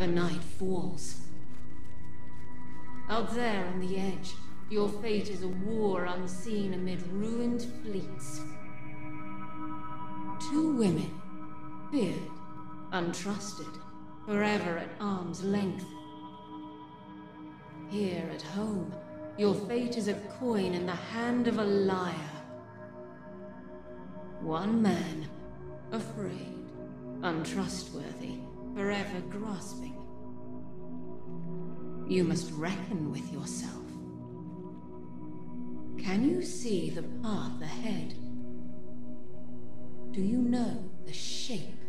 The night falls. Out there on the edge, your fate is a war unseen amid ruined fleets. Two women, feared, untrusted, forever at arm's length. Here at home, your fate is a coin in the hand of a liar. One man, afraid, untrustworthy, forever grasping. You must reckon with yourself. Can you see the path ahead? Do you know the shape